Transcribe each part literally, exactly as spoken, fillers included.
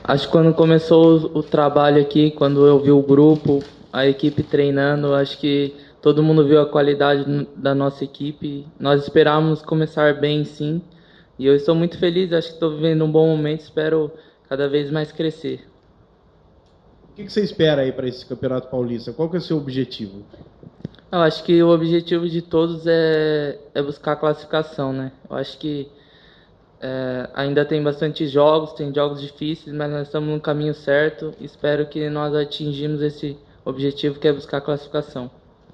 Acho que quando começou o, o trabalho aqui, quando eu vi o grupo, a equipe treinando, acho que todo mundo viu a qualidade n- da nossa equipe. Nós esperávamos começar bem, sim, e eu estou muito feliz. Acho que estou vivendo um bom momento. Espero cada vez mais crescer. O que que você espera aí para esse Campeonato Paulista? Qual que é o seu objetivo? Eu acho que o objetivo de todos é, é buscar a classificação, né? Eu acho que é, ainda tem bastante jogos, tem jogos difíceis, mas nós estamos no caminho certo. Espero que nós atingimos esse objetivo que é buscar a classificação.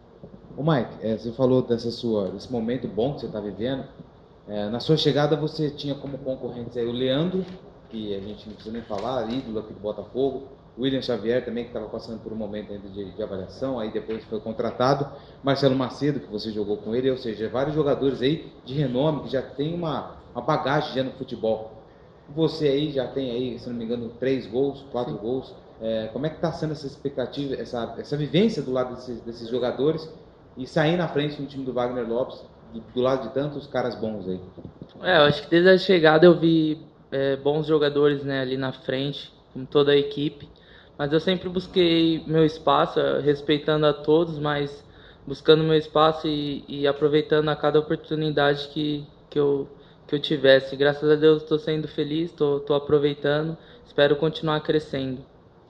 Ô Mike, é, você falou dessa sua, desse momento bom que você está vivendo. É, na sua chegada você tinha como concorrentes aí o Leandro, que a gente não precisa nem falar, ídolo aqui do Botafogo, o William Xavier também, que estava passando por um momento ainda de, de avaliação, aí depois foi contratado, Marcelo Macedo, que você jogou com ele, ou seja, vários jogadores aí de renome, que já tem uma, uma bagagem já no futebol. Você aí já tem aí, se não me engano, três gols, quatro Sim. gols. É, como é que está sendo essa expectativa, essa, essa vivência do lado desses, desses jogadores e sair na frente no time do Wagner Lopes, do, do lado de tantos caras bons aí? É, eu acho que desde a chegada eu vi é, bons jogadores, né, ali na frente, com toda a equipe. Mas eu sempre busquei meu espaço, eh, respeitando a todos, mas buscando meu espaço e, e aproveitando a cada oportunidade que, que, eu, que eu tivesse. Graças a Deus estou sendo feliz, estou aproveitando, espero continuar crescendo.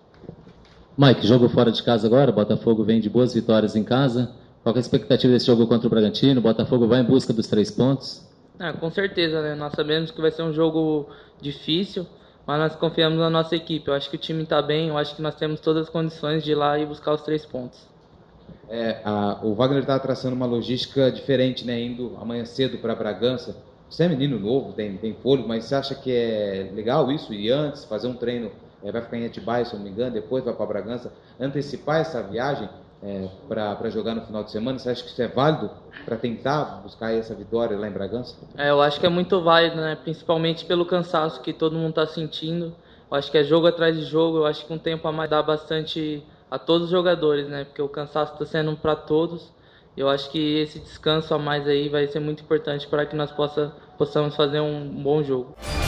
Mike, jogo fora de casa agora, o Botafogo vem de boas vitórias em casa. Qual que é a expectativa desse jogo contra o Bragantino? O Botafogo vai em busca dos três pontos? Ah, com certeza, né? Nós sabemos que vai ser um jogo difícil, mas nós confiamos na nossa equipe. Eu acho que o time está bem, eu acho que nós temos todas as condições de ir lá e buscar os três pontos. É, a, o Wagner está traçando uma logística diferente, né? Indo amanhã cedo para Bragança. Você é menino novo, tem, tem fôlego, mas você acha que é legal isso? E antes, fazer um treino, é, vai ficar em Atibaia, se eu não me engano, depois vai para Bragança, antecipar essa viagem é, para jogar no final de semana? Você acha que isso é válido para tentar buscar essa vitória lá em Bragança? É, eu acho que é muito válido, né? Principalmente pelo cansaço que todo mundo está sentindo. Eu acho que é jogo atrás de jogo. Eu acho que um tempo a mais dá bastante a todos os jogadores, né? Porque o cansaço está sendo para todos. Eu acho que esse descanso a mais aí vai ser muito importante para que nós possa, possamos fazer um bom jogo.